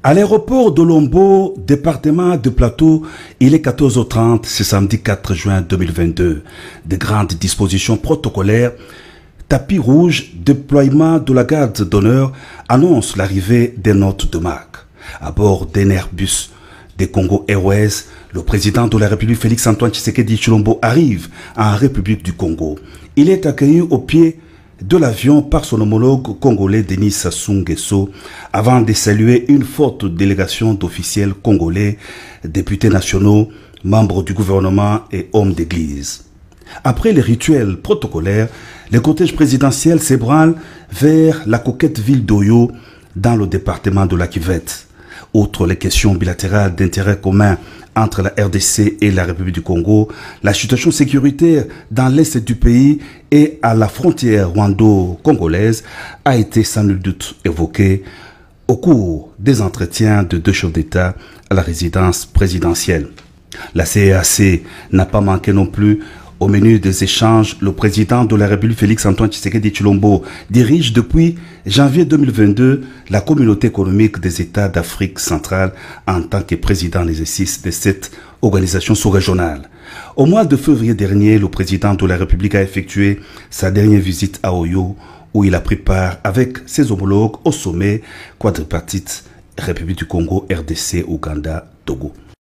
À l'aéroport de Lombo, département de Plateau, il est 14h30, ce samedi 4 juin 2022. De grandes dispositions protocolaires, tapis rouge, déploiement de la garde d'honneur annoncent l'arrivée des notes de marque. À bord d'un Airbus des Congo Airways, le président de la République Félix-Antoine Tshisekedi Tshilombo arrive en République du Congo. Il est accueilli au pied de l'avion par son homologue congolais Denis Sassou Nguesso avant de saluer une forte délégation d'officiels congolais, députés nationaux, membres du gouvernement et hommes d'église. Après les rituels protocolaires, le cortège présidentiel s'ébranle vers la coquette ville d'Oyo dans le département de la Kivette. Outre les questions bilatérales d'intérêt commun entre la RDC et la République du Congo, la situation sécuritaire dans l'est du pays et à la frontière rwando-congolaise a été sans nul doute évoquée au cours des entretiens de deux chefs d'État à la résidence présidentielle. La CEAC n'a pas manqué non plus. Au menu des échanges, le président de la République Félix-Antoine Tshisekedi Tshilombo dirige depuis janvier 2022 la communauté économique des États d'Afrique centrale en tant que président en exercice de cette organisation sous-régionale. Au mois de février dernier, le président de la République a effectué sa dernière visite à Oyo où il a pris part avec ses homologues au sommet quadripartite République du Congo, RDC, Ouganda, Togo.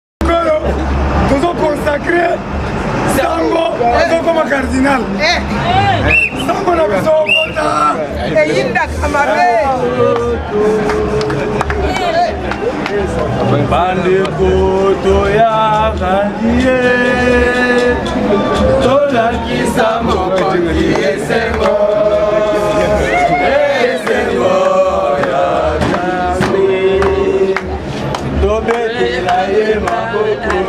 Sango, comme cardinal. Sango na biso kota. Eyinda kamare. Bande koto ya randie. Tola kisa mokoki esengo. Esengo ya nami. Tobe la ye maboko.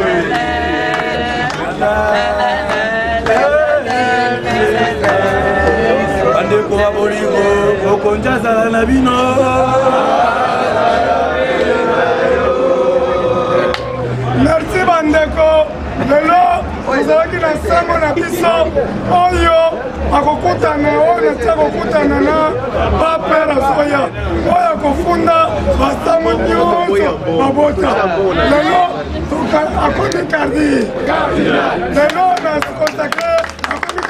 Merci bandeko, lelo ozalaki na sango na biso oyo akokutana oyo natia kokutana na papera soya oyo akofunda basango nyonso babota lelo akomi kardi lelo na konsakre akomi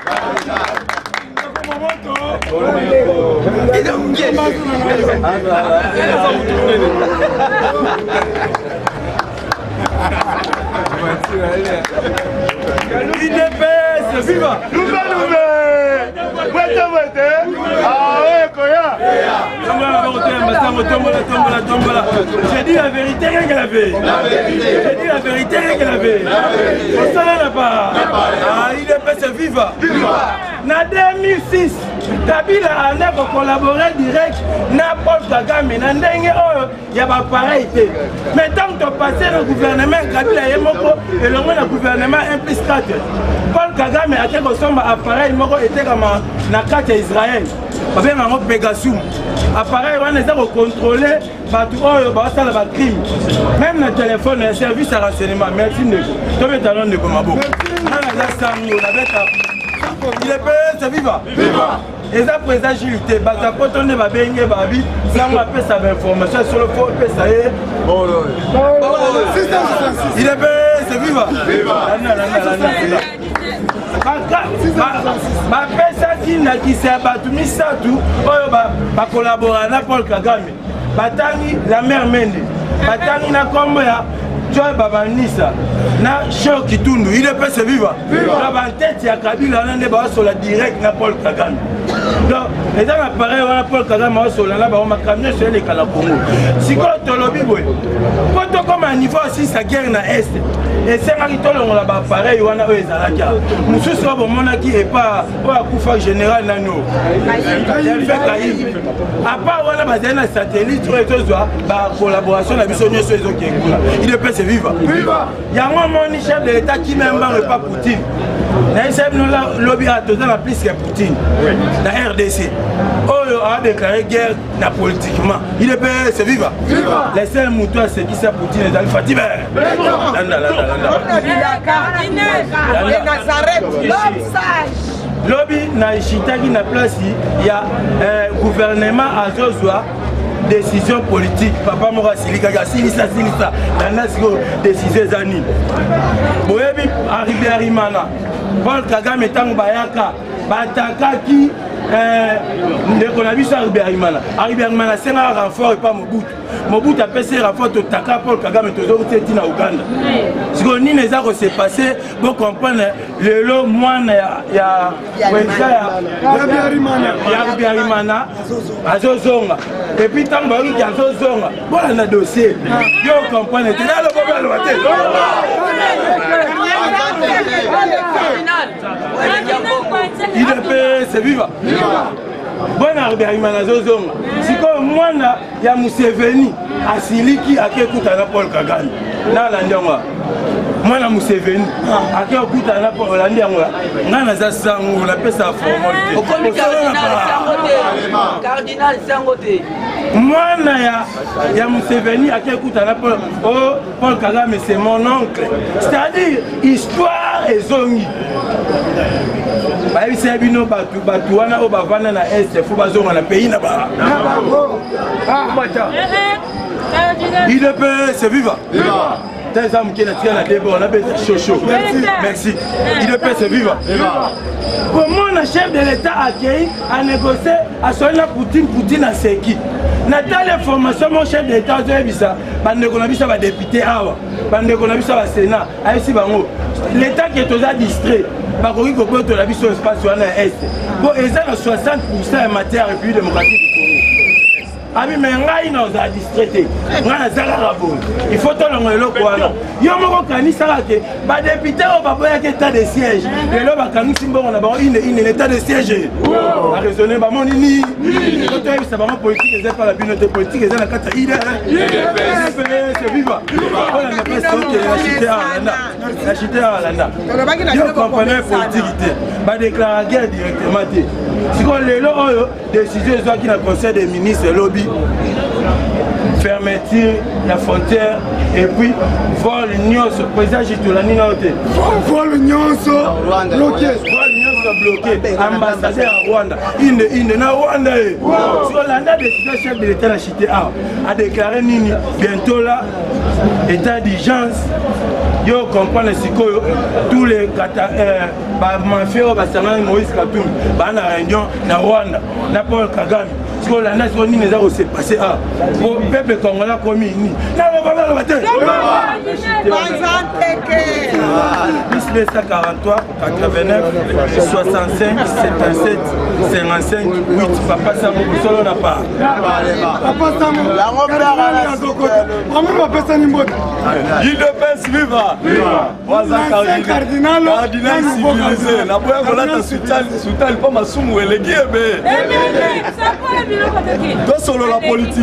IDPS, viva! J'ai dit la vérité, rien qu'elle avait. J'ai dit la vérité, rien qu'elle avait. On s'en a pas. IDPS, viva! En 2006, Kabila a collaboré direct na Paul Kagame. Il y a pas pareil. Mais tant que tu passé le gouvernement, Kabila et le gouvernement implique 4. Paul Kagame a été consommé appareil était comme na carte Israël. Avec un Pegasus. Appareil, on est contrôlé par tout le crime. Même le téléphone, le service à renseignement. Merci de tomber talon de Komabo. Il est payé, c'est viva. Viva. Et ça, président Gilles, on ne va pas bien babi, ça on appelle ça information sur le fond, ça y est. Il est payé, c'est viva. Viva. Ma personne qui s'est abattu, ma collaborateur Paul Kagame, Batani la mère Mende, Batani na Komboya. Joy Babanisa, na Cheo Kitundu, il est pas se vivre. La tête, il y a Kabila, on est sur la direct na Paul Kagame. Donc, les gens appareillent, on a Paul Kagame sur la là, on a camion sur les Kalakongo. Si quand tu lobby, quand comme un niveau aussi, sa guerre na Est, et c'est un rituel, on a appareil, on a eux, les Alaka. Nous sommes au monde qui n'est pas un coup général, nano. À part, on a un satellite, la collaboration, la mission sur les autres. Il est pas se vivre. Il y a un moment, chef de l'État qui même pas Poutine. Le lobby a tout la plus que Poutine. La RDC. Oh, a déclaré guerre politiquement. Il est pas se vivre. Les seuls moutons, c'est qui ça Poutine et Al-Fatih. Lobby na Ishitaki na place il y a gouvernement à Zozwa décision politique papa moko asilikaka silisa nana sikoyo décision eza nini boyebi Habyarimana Paul Kagame ntango bayaka batakaki ndeko na biso Habyarimana asengaka renfort epa Mobutu apesi renfort totaka Paul Kagame tozokute tina Uganda sikoyo nini eza kose passe bo comprendre lelo mwana ya Habyarimana azozonga epuis ntango bayoki azozonga bolanda dossier yo comprendre te nalobobaloba te IDPS viva bona Habyarimana azozonga sikoyo mwana ya Museveni asiliki akekuta na Paul Kagame nalandi yango mwana Museveni akekuta na Paul olandi yango nga naza sango napesa formalité cardinal sango te mwana ya Museveni akekuta na Paul Kagame c'est mon oncle c'est-à-dire histoire ezongi bayebisa bino batu wana oyo bavanda na este fo bazonga na pays na ba IDPS viva Teza mkena tia na débat on a besoin chaud. Merci. IDPS viva. Comment le chef de l'État accueille à négocier à soigner Poutine à Seki. Nathalie information mon chef de l'État a dit ça. Bande konabisa ba député awa. Bande konabisa ba Sénat. Aïsi bango. L'État qui est aux distrait. Ba koki ko poto la biso espace wana est. Bon ezana 60% en matière de République démocratique du Congo. Ami mais ngai na za distraité ngana zala rabo il faut tolongo eloko wana yo moko kanisa ke ba député o ba boya ke état de siège et là ba kanisi mbongo na ba une état de siège a raisonner ba moni ni ko to ça ba politique ezala pas la binote politique ezala kata ide c'est viva on a pas que la chité à landa yo comprenez politique ba déclarer guerre directement si on les lois décision qui na conseil des ministres lobby fermeture la frontière et puis vol nyonso président Jitulani na hôtel vol nyonso bloqué ambassadeur à Rwanda inde na Rwanda si Hollande décidé chef de l'état la cité a déclaré nini bientôt là état d'urgence yo comprendre sikoyo tous les mafia basangana Moïse Katumbi bana réunion na Rwanda na Paul Kagame sikoyo la nation nini eza ko se passer pour peuple congolais comme ni na ba ba te 1943 89 65 77 55 8 papa Sango solo na pas papa Sango la ngombe papa Sango il de passe viva cardinal civilisé la boya volata soutal pas masumu eleki ebe to solo la politique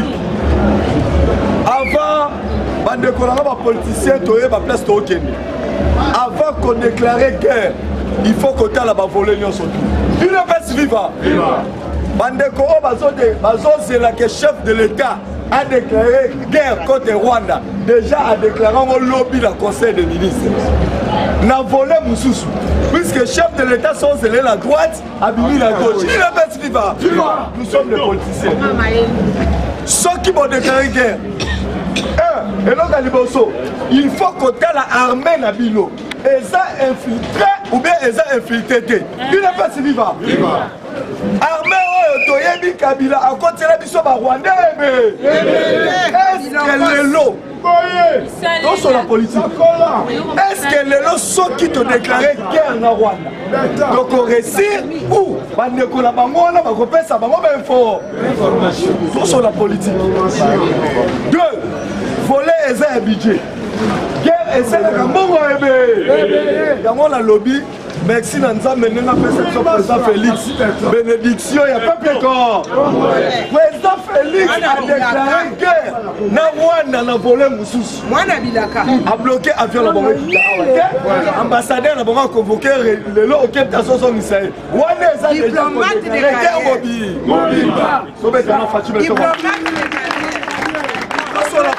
avant bande kolanga ba politicien toye ba place to okende avant qu'on déclare guerre il faut qu'on t'a la volée nyonso il ne passe viva bande ko bazo c'est la que chef de l'état a déclaré guerre contre Rwanda déjà a déclaré un lobby dans le conseil des ministres na volé Moussoussou puisque chef de l'état sont zélés la droite abimi la gauche il ne passe viva nous sommes des politiciens ceux qui vont déclarer guerre et donc à Liboso il faut qu'on t'a la armée na bilo et ça infiltré ou bien ils ont infiltré il ne passe viva armée Toyebi Kabila a continué biso ba Rwanda est-ce que le lot dans sur la politique est-ce que le lot ceux qui te déclaré guerre na Rwanda donc on réussit ou bandeko la bango na ba kopesa bango ba info dans sur la politique deux voler un budget guerre et c'est la mbongo ebe yango la lobby. Merci Nanzambe Nena président Félix. Bénédiction, il n'y a pas plus corps. Président Félix a déclaré guerre. Na Rwanda na volé Moussous. A bloqué avion la bombe. Ambassadeur la bombe a convoqué le lot auquel ta sauce en Israël. Rwanda est déjà déclaré guerre mobile.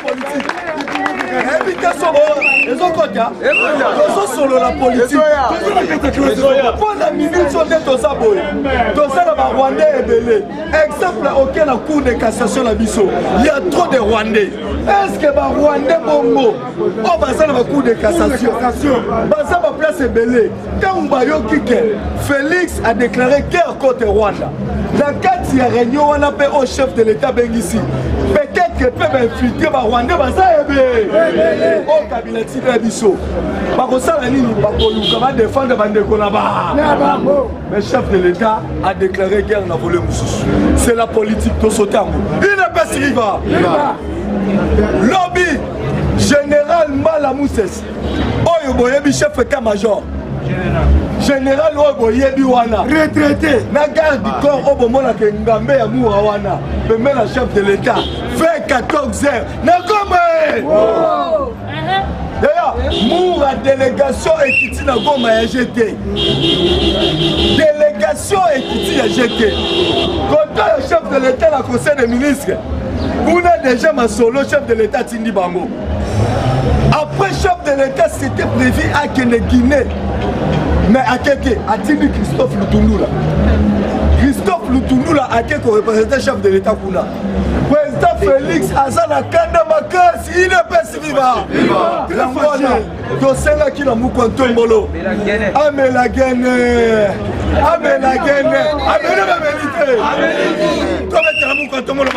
politique. Invitation, les autres, solo la politique. Pour la minute, on est dans sa boue. Dans ça, la Rwandais est belé. Exemple, aucun cours de cassation la Bisso. Il y a trop de Rwandais. Est-ce que les Rwandais bongo, on va faire un cours de cassation? Baza ma place est belé. Quand Mbayo Kike, Félix a déclaré guerre contre Rwanda. La carte y a réunion, on appelle au chef de l'État Bengissi. Peut-être que peut m'infiltrer les Rwandais, Baza est belé. Oh, Kabila Tigre Bisso. Barossa la ligne, Bakoluka va défendre Bandeko là-bas. Mais le chef de l'État a déclaré guerre dans volé Moussous. C'est la politique de ce terme. Il n'est pas si riva. Lobby général Malamousses. Oyo boyebi chef état-major. Général Oyo boyebi wana. Retraité. Na garde du corps Obomona Kengambe ya Moura wana. Mais la chef de l'État fait 14 heures. Na comme. D'ailleurs, Moura délégation Ekiti na Goma ya GT. Délégation Ekiti ya GT. Quand le chef de l'État la conseil des ministres. On a déjà ma solo chef de l'État Tindi Bango. Après chef de l'État, c'était prévu à Guinée. Mais à Keke, à Tindi Christophe Lutundu là. Christophe Lutundu là, à Keke représentait chef de l'État Kuna. Président Félix Azana Kanda Makas, il est pas si vivant. L'Angola, Dosela qui l'a moukonto molo. Amé la Guinée. Amé la Guinée. Amé la vérité. Comme tu as moukonto molo,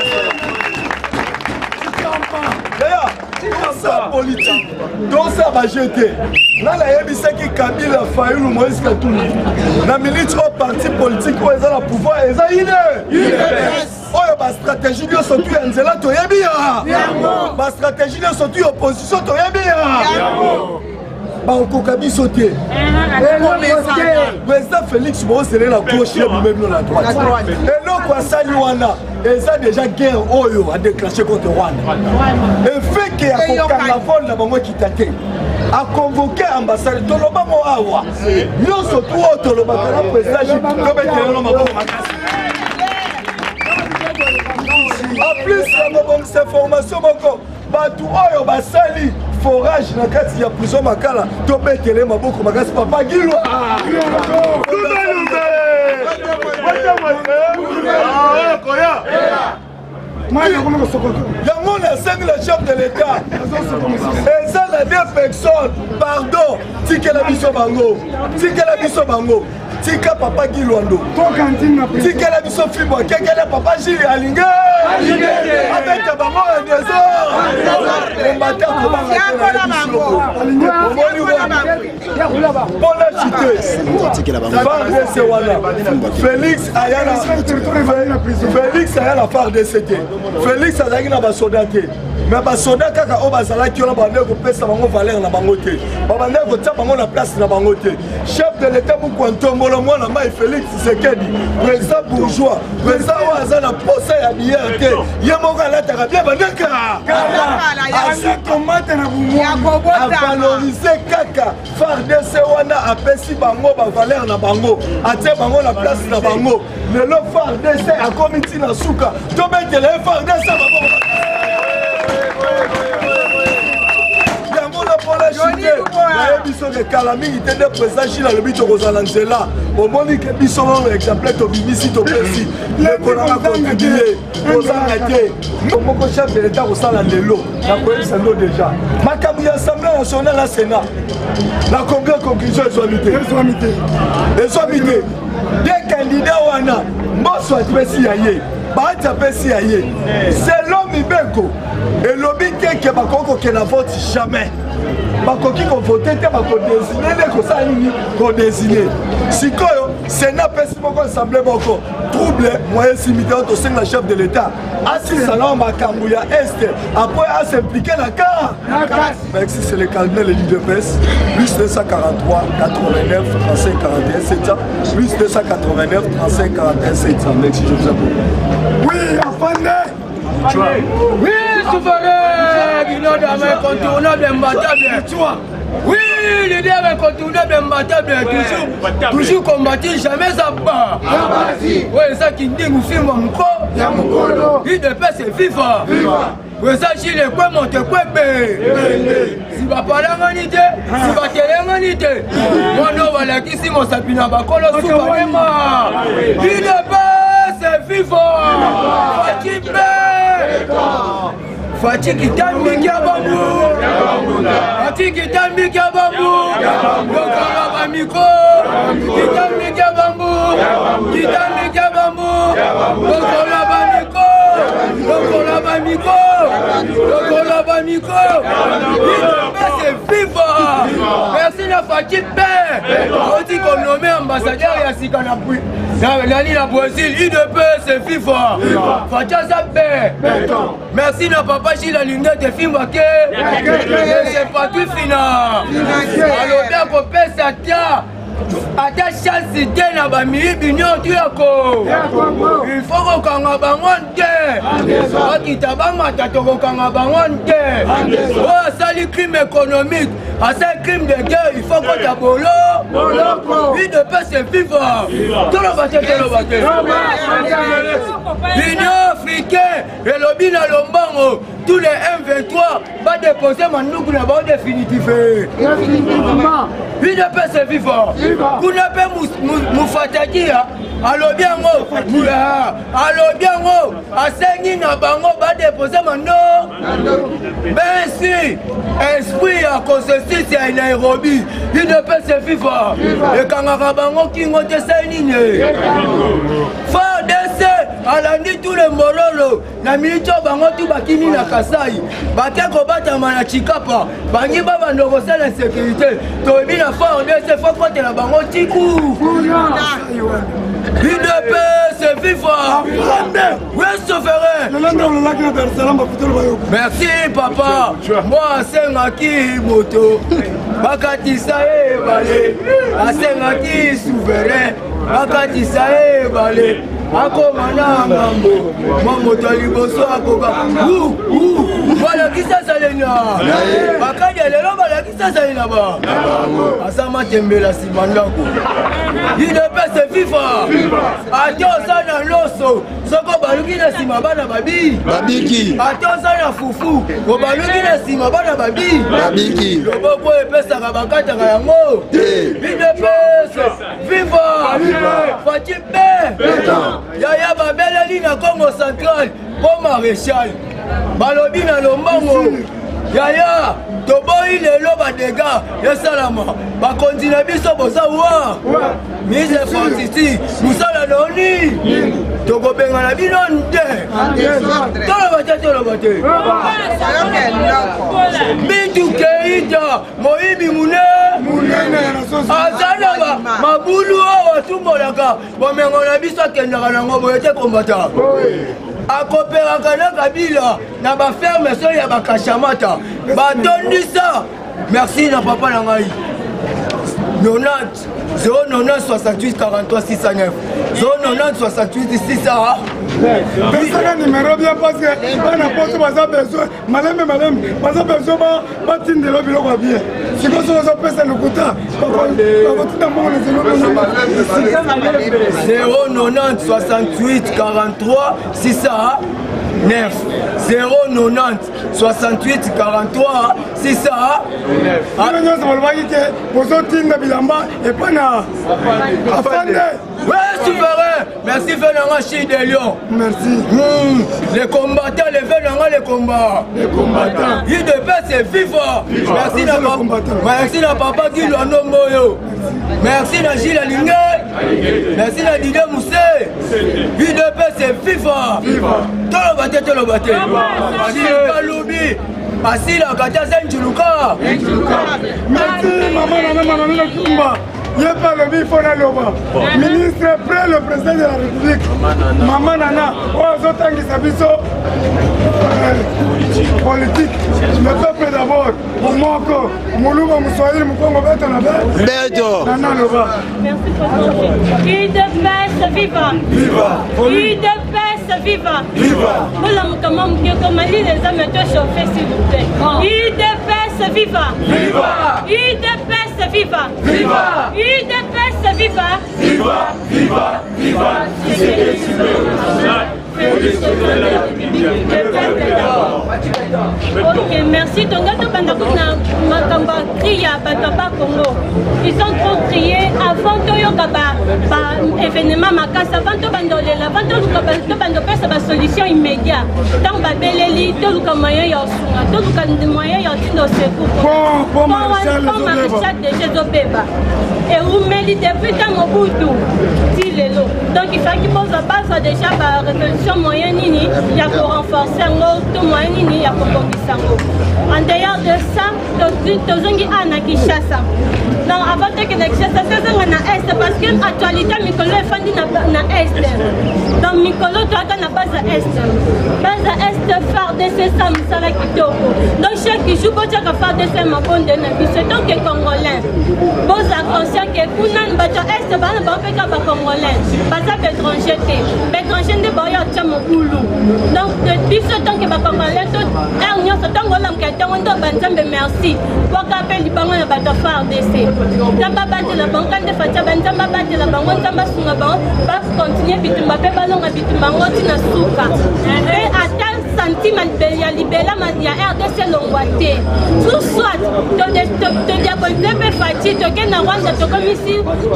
d'ailleurs, dans sa politique, dans sa majorité, là, la yébissa qui Kabila Fayulu Moïse Katouni, la milite au parti politique où ils ont le pouvoir, ils ont une. Oh, ma stratégie de sortir en Zéla, tu es bien. Ma stratégie de sortir en opposition, tu es bien. Baokokabi sauté. Président Félix Moïse, c'est la gauche et même la droite. Et non, quoi, ça, Luana. Et ça, déjà, guerre Oyo a déclenché contre Rwanda. Et fait qu'il y a un carnaval dans le moment qui t'a a convoqué l'ambassade de l'Obama Awa. Nous sommes tous Toloba, le président, en plus, cette formation, Batu Oyo Basali, forage, il y a plusieurs makala, Tobetele Maboko, Magas Papa Gilwa. Il y a mon 5 le chef de l'État. Et ça, la deux personnes, pardon, Tika la biso bango, Tika la biso bango, Tika papa Giluando, Tika la biso Fibo, Keke la papa Gili Alingue, avec ta maman un désordre, on battait pour la cité. Félix a la part de CT. Félix a la part de mais les soldats qui ont valeur na bangote. La place na bangote. Chef de l'État Moukonto Molo Mwana Mai Félix Sekedi. Président bourgeois. Président Ouazana Posa ya Bierte. Yamoga la Tarabia Bandaka. A valoriser Kaka. Fardese wana apesi bango ba valeur na bango. Atie bango la place na bango. Le lo Fardese a comité na souka. Tobete le Fardese bango. Que calamité de président Chila le bito Rosalanzela au moment que biso exemplaire to bimisi to persi le konanga contribuer aux arrêtés mon chef de l'État au sala lelo la police ndo déjà makamu ya assemblée nationale la Sénat la congrès conclusion les somités des candidats wana mboso atpesi yaye baati apesi yaye selon Mibeko et lobby que bakoko ke na vote jamais bakoki ko voter te bako désigner ne ko sa nini ko désigner sikoyo Sénat pesi moko assemblée boko trouble moyen simité au sein de la chef de l'État asi salon makambu ya est après à s'impliquer la car mais si c'est le calme le l'UDPS plus 243 89 35 41 700 plus 289 35 41 700 merci je vous appelle oui afandé oui souverain l'incontournable imbattable oui leader incontournable imbattable toujours combattu jamais à bas oui ça qui dit nous filmons encore il de paix c'est viva Wesa Chile quoi monte quoi si va parler en unité si va télé en unité moi non voilà qui si mon sapina va colo soubanema il ne pas c'est vivant Fatih Kitambi Kiabambu Fatih Kitambi Kiabambu Lokala Bamiko Kitambi Kiabambu Kitambi Kiabambu Lokala Bamiko Lokala Bamiko Lokala Bamiko c'est vivant. Merci la Fatih Pé on dit qu'on nommé ambassadeur et à Sikanapui Nani la Brésil, IDP c'est vivant. Fatia Zapé merci na papa Gilles la ligne de Fimbake c'est pas tout fina alors bien qu'on pèse à tia ata chance te na bamili binyo tu yako il faut qu'on kanga bangon te okita bamata to kanga bangon te oh sali crime économique à ce crime de guerre il faut qu'on tabolo vie de paix c'est vivant tout le bâtiment l'Union africaine et le bina lombango tous les M23 va déposer Manoukou na ba définitif vie de paix c'est vivant vous n'avez pas Moufataki alors bien à Sengi na bango va déposer Mano ben si esprit à consensus à Nairobi vie de paix c'est vivant et quand bango qui ont été sainine fort d'essai alandi tous les mololo na milito bango tout bakini na Kasai bakeko batama na Chikapa bangi baba ndoko sala sécurité to bina fort d'essai faut côté la bango tiku UDP c'est vivant oui souverain merci papa moi sengaki moto bakatisa ebale asengaki souverain bakatisa ebale akomana ngambo moto liboso akoka balakisa salena bakadi lelo balakisa salena ba asama tembela simandako IDP c'est vivant ate osana loso soko baluki na sima bana babiki ate osana fufu obaluki na sima bana babiki loboko epesaka bakataka yango IDP c'est vivant Fatih Pé Yaya babeleli na Congo central pour maréchal balobi na lombango Yaya toboyi lelo badega yesalama bakontina biso boza wa mise fortiti musala noni tokobenga na bino nde toloba te Bintu Keita Moïbi Munene azana mabulu awa tumbolaka bomengo na biso akendaka nango boye te kombata akopelaka na Kabila na baferme so ya bakashamata batondisa merci na papa na ngai 90 090 68 43 609 090 68 600 Pensez numéro bien parce que on a pas besoin malem pas besoin batine de l'obilo quoi bien si vous ça peut le quota 090 68 43 609 090 68 43 609 ouais, souverain. Merci Vénanga Chi de Lyon. Merci. Les combattants, les combats. Les combattants. IDP c'est vivant. Merci na papa. Merci na papa qui l'a nommé. Merci na Gilles Alingé. Merci na Didier Moussé. IDP c'est vivant. Tout le bâté. Gilles Kaloubi. Asila Katia Zenjuluka. Merci maman. Il n'y a pas le bifon à l'Oba. Ministre près le président de la République. Maman Nana, politique. Le peuple d'abord. Moko, Moulouba Moussoïl, Moukongo Beto. Nana Loba. Merci pour IDP vivant. IDP vivant. Nous l'avons comme les hommes étaient chauffés s'il vous plaît. IDP vivant. IDP vivant. IDP vivant. Ok, merci. Donc, Congo. Ils ont trop crié avant événement Makassa, avant de solution immédiate. Dans Babeleli, tout le moyen de moyen de secours. Pour Maréchal de Jézobeba. Et vous mettez depuis tant au bout donc il faut qu'il pose la base déjà par résolution moyenne, il y a pour renforcer tout moyen, il y a pour commissango. En dehors de ça, Tozongi Anna Kishasa. Donc avant que Kishasa, c'est un Est parce que l'actualité, Mikolo est fandi na Est. Donc Mikolo, tu as na base Est. Base Est, phare de ces Sam Salakitoko. Donc chaque jour, tu as phare de ces Mabonde Nabiso. Donc les Congolais, pose la conscience que Kounan Bato Est, Banapeka Congolais. Pas ça étranger, étranger de Boya Tchamokoulou. Donc depuis ce temps que les Congolais, Ernion, ce temps qu'on a merci. Pour qu'appelle les banques à la phare d'essai. Tamba battre la banque de Fatia, Tamba battre la banque, Tamba Sungaban, va continuer à bitumba, ballon à bitumbango, Tina Souka. Et à tel centime, il y a libéla, il y a RDC Longwate. Tout soit, te diaboliser, Fatia, te gagne à Rwanda, te comme ici,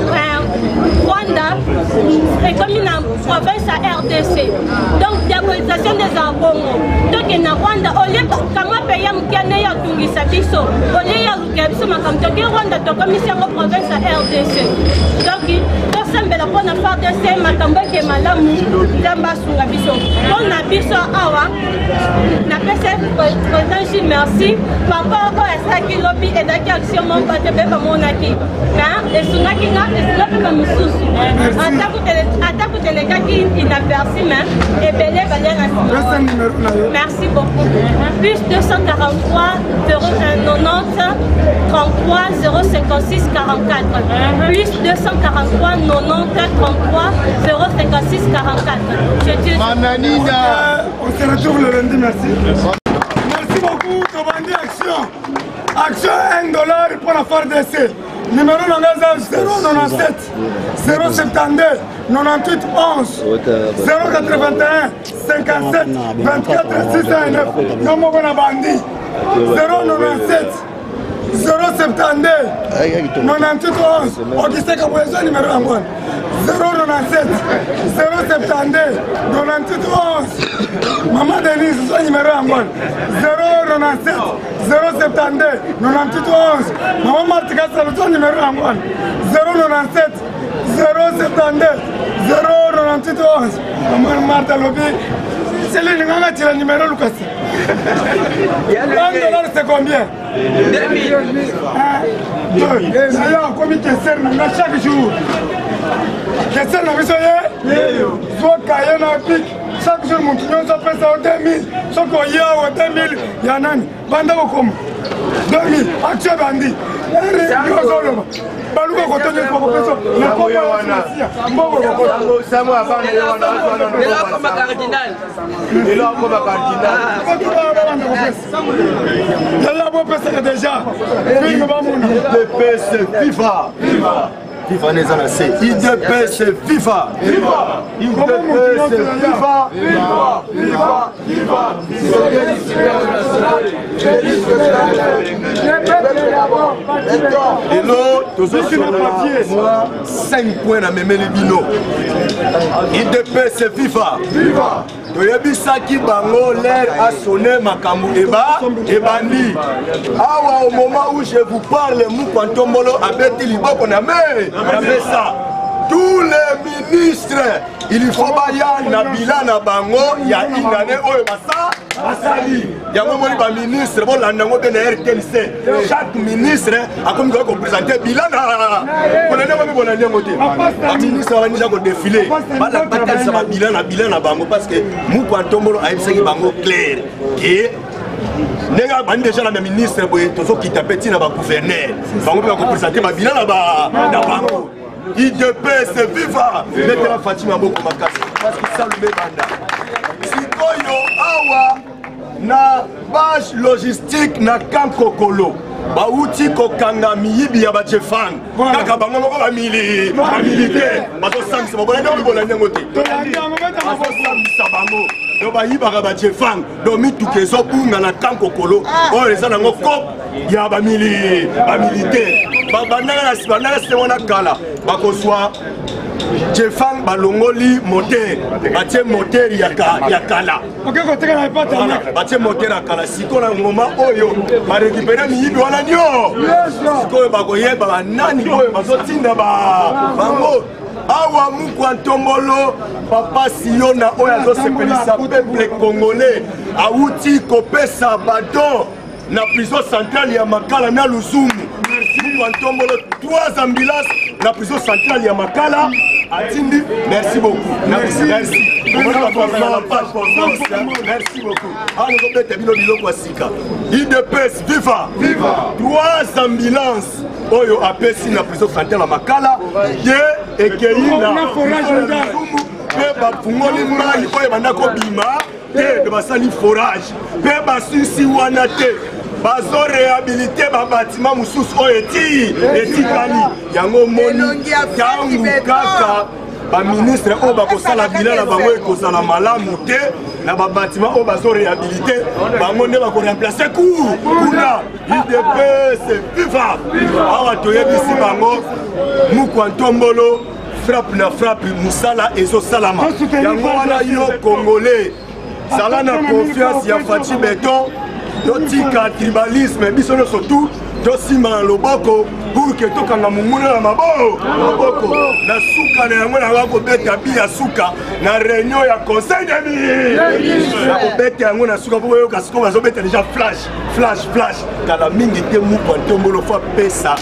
Rwanda, et comme une province à RDC. Donc, diabolisation des Arbongo. Donc, il y a Rwanda, au lieu de payer un canne à Tungisa Biso, au lieu de Gabso, ma campagne, Rwanda, te commission de province à RDC. Donc, semble la bonne affaire de ces matambes qui est malamu d'amba sur la biso. On a biso awa, na pese président Gilles merci. Papa ko esaki lobby et daki action mon batte beba monaki. Hein, et sunaki na eslopi ba misusu. Attaque délégué qui inaperçu même et belé valère ainsi. Merci beaucoup. Plus 243 090 33 056 44. Plus 243 90 33 056 44. On se retrouve le lundi, merci. Merci beaucoup, Tobandi Action. Action $1 pour la phare d'essai. Numéro 097 072 98 11 081 57 24 609. Non, mon bon bandi. 097 072 98 11. Ok, c'est comme le numéro 097 072 98 11. Maman Denise, c'est le numéro 097 072 98 11. Maman Martika, c'est le numéro 097 072 098 11. Maman Martha Lobby, c'est le numéro Lucas. $1 c'est combien? 2000. D'ailleurs, comme il te sert chaque jour. Qu'est-ce que vous avez? Soit cahier dans le pic. Chaque jour, mon client s'appelle ça au 2000. Soit qu'il y a au 2000, il y en a un. Banda au com. 2000. Action bandit. Baluka kotonye kwa professeur. Le combat est Mbogo Mbogo. C'est moi avant de là comme cardinal. Et là comme cardinal. Là bon professeur déjà. IDPS FIFA. FIFA. FIFA n'est pas assez. IDPS FIFA. FIFA. IDPS FIFA. FIFA. FIFA. Et l'autre, moi, 5 points à mes bino. IDPS FIFA. FIFA. Toyebisaki bango l'air a sonné makambo eba ebandi. Awa au moment où je vous parle, Moukantombolo abeti liboko na me. Ça. Tous les ministres, il faut bailler na bilan na bango, il y a une année où il y a un ministre, bon, chaque ministre a comme ça présenter bilan. Le ministre va déjà défiler. La bataille, ça va bilan à bango parce que nous, quand on a un bango clair. Et déjà la ministre, qui t'a petit dans le gouverneur, va présenter ma bilan là-bas. IDPS viva. Mettez la Fatima Boko Makasi. Parce que ça le met banda. Sikoyo awa na base logistique na camp Kokolo. Bauti kokanga miyibi ya bachefan. Kaka bango moko ba militaire. Bato sang se moko na ndobo na ndengote. To ya ndango meta na fosa bango. donc bayibaka bajefang donc mituka ezobunga na kanko kolo oyo eza nango cop ya bamilitaire bandanga semona kala bakozwa jefang balongoli moteur batie moteur ya kala batie moteur ya kala sikoyo na ngoma oyo barekipere miyibi wana nio sikoyo bakoyeba banani oyo bazotinda bango awa mukwa ntombolo papa Siona oyo azosepelisa peuple congolais awuti kopesa badon na prison centrale ya Makala na Luzumu. Mukwa ntombolo 3 ambulances na prison centrale ya Makala atindi. Merci beaucoup. Merci. Merci beaucoup. Allez, on peut biloko asika. IDPS viva. 3 ambulances oyo apesi na prison centrale ya Makala ye ekeyina pe bafungoli mai oyo bandako bima te basali forage pe basusi wana te bazo réhabilité babatima mosusu oyo etikali yango moni tangu kaka baministre oyo bakosala bilan na bango ekozala malamu te na babatima oyo bazo réhabilité bango nde bakoremplace kuna IDPS viva awa toyebisi bango Mukwa ntombolo frappe na frappe musala ezosalama yango wana yo congolais zala na confiance ya Fachi Beton totika tribalisme biso nyonso tu tosima na loboko pour que tokanga munguna na maboko na suka na yango na kobeta bi ya suka na réunion ya conseil des ministres na kobeta yango na suka po yoka siko bazobeta déjà flash kala mingi te Mukwa ntombolo fa pesa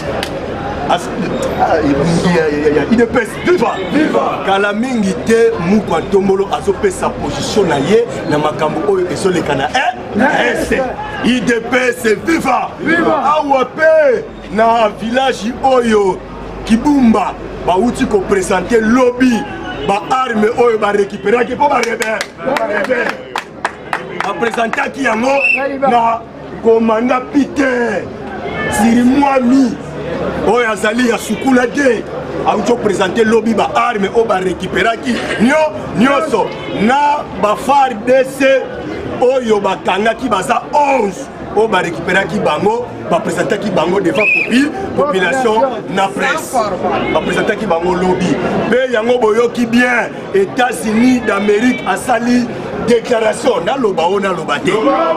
IDPS viva kala mingi te Mukwa ntombolo azopesa position na ye na makambo oyo esoleka na este IDPS viva awa pe na village oyo Kibumba bauti ko présenter lobby ba arme oyo ba récupérer po ba rebelle ba présenter ki yango na commandant Peter Sirimwami oyo azali ya sukula de auto présenter lobby ba arme o ba récupérer ki nyonso na ba FARDC oyo bakanga ki baza 11 o ba récupérer ki bango ba présenter ki bango devant population na presse ba présenter ki bango lobby pe yango boyoki bien États-Unis d'Amérique asali déclaration na loba te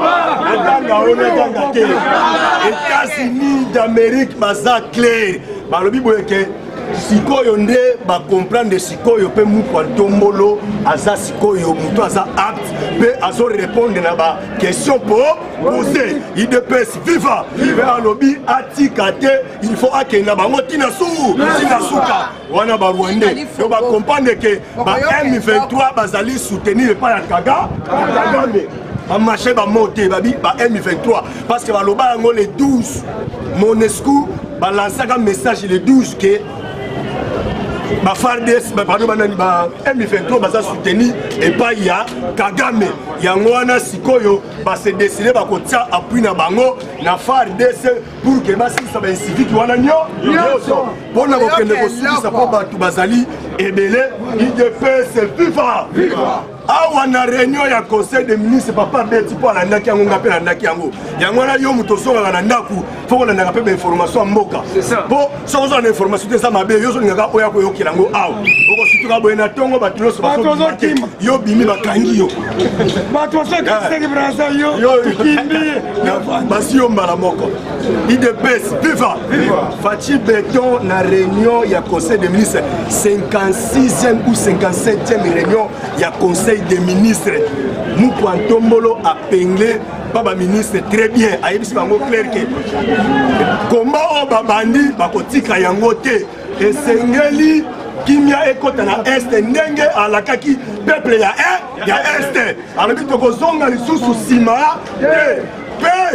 États-Unis d'Amérique baza clair balobi boyeke sikoyo nde ba comprendre sikoyo pe Mukwa ntombolo aza sikoyo muto aza apte pe azo répondre na ba question pour poser IDPS viva alobi atika te il faut akenda bango tina suka wana ba Rwandais donc ba comprendre que ba M23 bazali soutenir pas ya Kagame ba marché ba monter ba M23 parce que baloba yango le 12 Monesco ba lancer un message le 12 que ba FARDC pardon ba M23 baza soutenir et pas ya Kagame yango wana sikoyo ba se décider ba kotia appui na bango na FARDC pour que ba sisa ba civique wana nyonso pona ko kende ko sisa po ba tu bazali ebele IDPS viva awa na réunion ya conseil des ministres papa beti po alandaki yango ngape alandaki yango na yo muto songa na ndaku faut qu'on a pe information mboka po sans on information te ça mabe yo so ngaka oya ko yokila ngo awa oko situka boyena tongo batuloso bato yo bimi bakangi yo bato so ke braza yo tukimbi basi yo mbala moko IDPS viva Fachi Beton na réunion ya conseil des ministres 56e ou 57e réunion ya conseil des ministres Mukwa ntombolo a penglé baba ministre très bien ayebisi bango clair que komba o babandi bakotika yango te esengeli kimia ekota na este ndenge alakaki peuple ya este alobi tokozonga lisusu sima te pe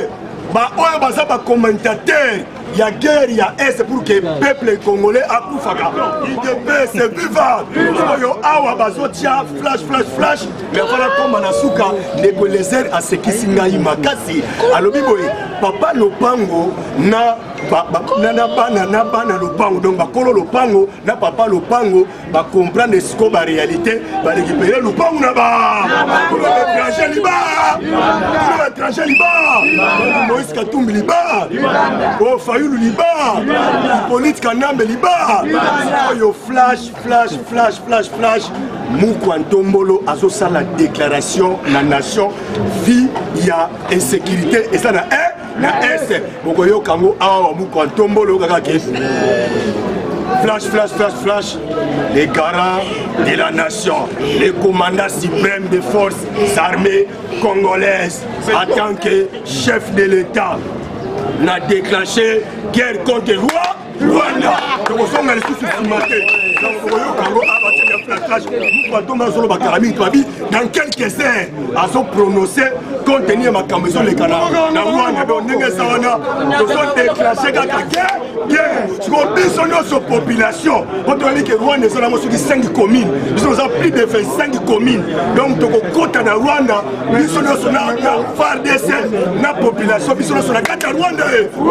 oyo baza commentateur ya guerre ya est pour que peuple congolais akufaka idps viva oyo awa bazotia flash mais voilà comme na suka ndeko leser asekisi ngai makasi alobi boye papa lopango na bana lopango donc bakolo lopango na papa lopango ba comprendre ce que ba réalité ba récupérer lopango na ba étranger liba Moïse Katumbi liba o Fayulu liba Hippolyte Kanambe liba oyo flash Moukou Ntombolo azo sala déclaration na nation vie ya insécurité et ça na S Bokoyo Kango awa Moukou Ntombolo kaka ke flash les garants de la nation, les commandants suprêmes des forces armées congolaises en tant que chef de l'État n'a déclenché guerre contre Rwanda. Donc on a les sous-estimés. Dans quelques heures, ils ont prononcé compte tenu de ma commission les canards. Dans Rwanda, donc ils ont déclenché la guerre. Sur la population, quand on dit que Rwanda est 5 communes, ils ont plus de 25 communes. Donc, côté de Rwanda, ils sont dans la population, ils sont dans la carte de Rwanda.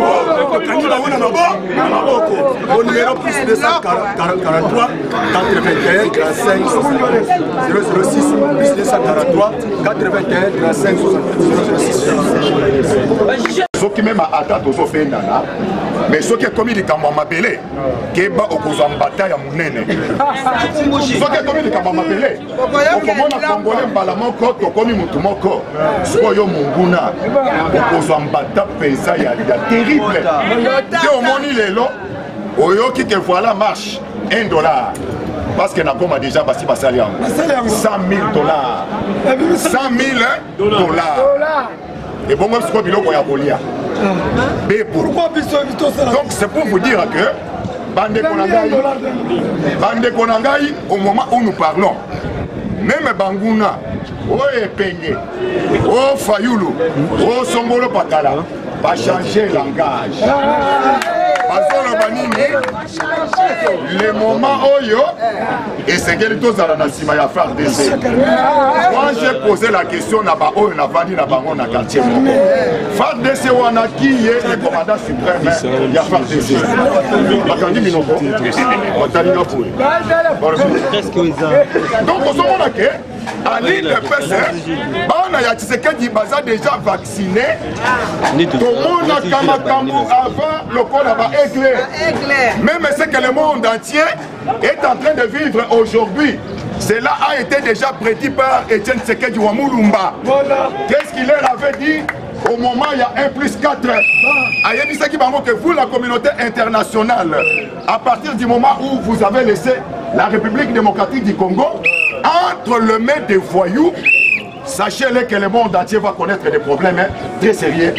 Au numéro plus 243 81 35 006 plus 243 81 35 006. Ce qui même a atteint aux offres, mais ce qui est commis de Kamamabele, qui est au bataille à Mounene. Ce qui est commis de Kamamabele, au moment où Congolais Balamon Koto, au commis Moutoumoko, Soyo Munguna, au bataille paysan, il y a terrible. Et au moment où il est là, au Yoki que voilà marche $1. Parce que Nakom a déjà passé par salaire. $100 000. $100 000. Et bon, même si vous avez pourquoi donc c'est pour vous dire que Bande Konangai, au moment où nous parlons, même Banguna, Epenge, Fayulu, Songolo Pakala, va changer le langage. Le moment Oyo et c'est que tous à la Nassima ya faire des moi j'ai posé la question na ba Oyo na vandi na bango na quartier moko FARDC wana qui est le commandant suprême ya faire des bakandi minoko batali na pour donc on s'en que Ali le PC bana ya Tshisekedi baza déjà vacciné tout le monde a kamakambu avant le corps là-bas éclair. Même ce que le monde entier est en train de vivre aujourd'hui, cela a été déjà prédit par Etienne Tshisekedi Wamulumba. Qu'est-ce qu'il leur avait dit au moment où il y a 1+4 que vous, la communauté internationale, à partir du moment où vous avez laissé la République démocratique du Congo entre les mains des voyous, sachez-le que le monde entier va connaître des problèmes très sérieux.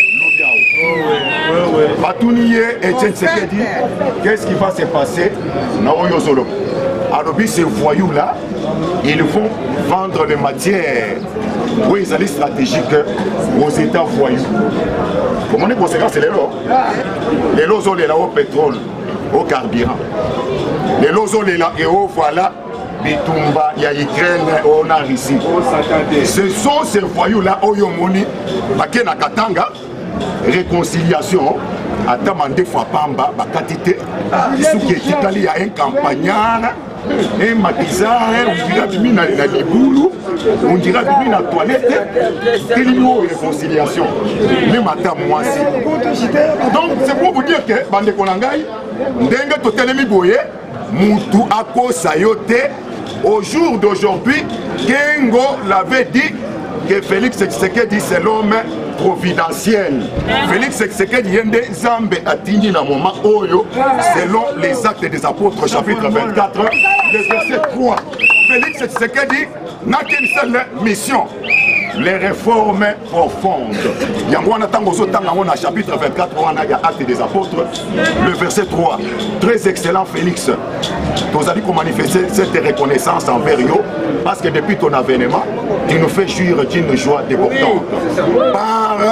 Batounié et Etienne Tshisekedi, qu'est-ce qui va se passer? Alors, ces voyous-là, ils vont vendre les matières pour les alliés stratégiques aux États voyous. Comment on est conséquence, c'est les lots. Les lots sont là au pétrole, au carburant. Les lots sont là et au voilà. Bitumba, il y a Ukraine, on a ici. Ce sont ces voyous-là, Oyomoni, Bakena Katanga, réconciliation, à Tamande Fapamba, Bakatite, il y a un campagnard, un maquisard, on dirait qu'il y a des boulous, on dirait qu'il y a une toilette, et il y a une réconciliation. Même à moi aussi. Donc c'est pour vous dire que, Bande Konangai, Ndengue Totelemi Boye, Moutou Ako Sayote, au jour d'aujourd'hui, Kengo l'avait dit que Félix Tshisekedi c'est l'homme providentiel. Félix Tshisekedi yende Zambe atini na moment Oyo selon les actes des apôtres chapitre 24 le verset 3. Félix Tshisekedi n'a qu'une seule mission. Les réformes profondes. Il y a un chapitre 24, il y a acte des apôtres, le verset 3. Très excellent Félix. Nous allons manifester cette reconnaissance envers nous, parce que depuis ton avènement, tu nous fais jouir d'une joie débordante. Par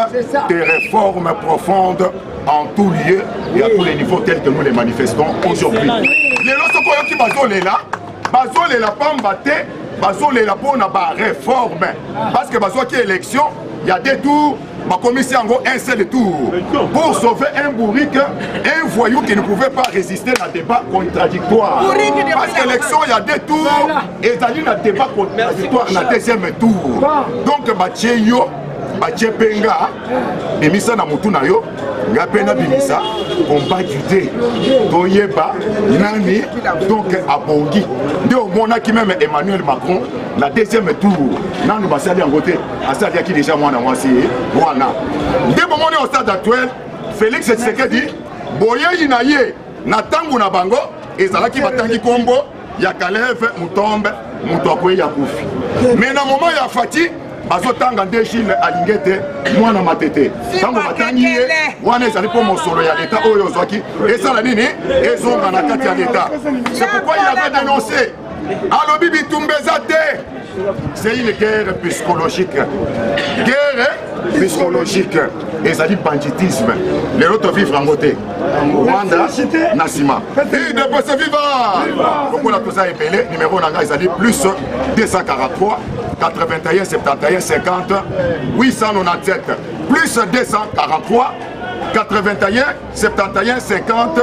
des réformes profondes en tout lieu et à tous les niveaux tels que nous les manifestons aujourd'hui. Les lorsqu'on qui bazolela pamba te bazolela pour na ba réforme parce que bazo qui élection il y a des tours. Ma commission a un seul tour pour sauver un bourrique, un voyou qui ne pouvait pas résister à un débat contradictoire. Parce que l'élection, il y a deux tours et il y a un débat contradictoire dans le deuxième tour. Donc, Bache Penga, Bimisa na mutu na yo, Ngapena Bimisa, combat du thé, Toyeba, Nani, donc à Bongi. De au mona qui même Emmanuel Macron, la deuxième tour, Nan nous basali en côté, à ça qui déjà moi na moi c'est Wana. Dès moment au stade actuel, Félix Tshisekedi, Boye Inaye, Natangu na Bango, et Zalaki Batangi Kombo, Yakaleve, Mutombe, Mutokwe Yakufi. Mais dans le moment il y a Fati, bazotanga nde Gilles alingete mwana matete tango batangi ye wana ezali po mosolo ya leta oyo ozwaki esala nini ezonga na kati ya leta. C'est pourquoi il avait dénoncé alobi bitumba eza te. C'est une guerre psychologique. Guerre psychologique. Ezali banditisme. Les autres vivent en côté. Rwanda, Nassima. Et de poste vivant. Pourquoi la cosa est belé? Numéro nanga ezali plus 243 81 71 50 897 plus 243 81 71 50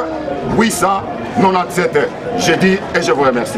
897. Je dis et je vous remercie.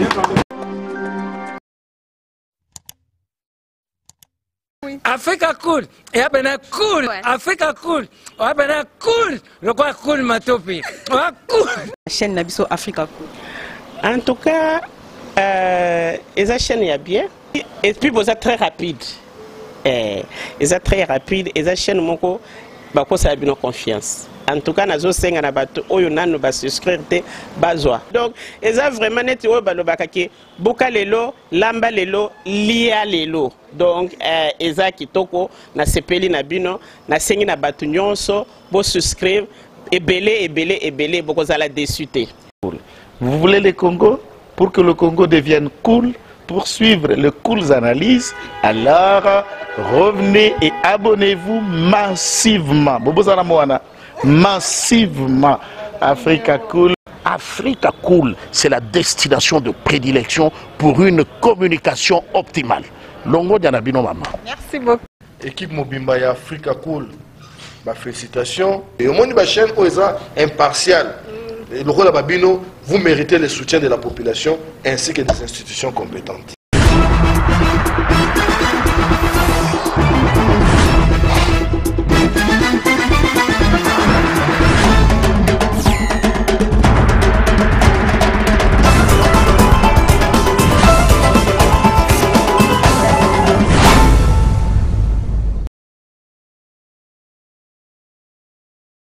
Africa cool, et abena cool, Africa cool, abena cool, le quoi cool matopi, cool. La chaîne Nabiso Africa cool. En tout cas, la chaîne est bien. Et puis vous êtes très rapide. Ils sont très rapide. Et la chaîne moko, bako ça a bien confiance. En tout cas, nazo senga na bato oyo nanu ba souscrire te bazwa. Donc, ils ont vraiment neti oyo balobakaki boka lelo, lamba lelo, lia lelo. Donc, ils ont kitoko na sepeli na bino, na sengi na bato nyonso, bo souscrire ebele boko zala déçuté. Vous voulez le Congo pour que le Congo devienne cool? Pour suivre les cool analyses, alors revenez et abonnez-vous massivement. Massivement. Africa Cool. Africa Cool, c'est la destination de prédilection pour une communication optimale. Longo Dianabino Mama. Merci beaucoup. Équipe Mobimba et Africa Cool, félicitations. Et au monde de la chaîne, impartial. Le rôle de Babino, vous méritez le soutien de la population ainsi que des institutions compétentes.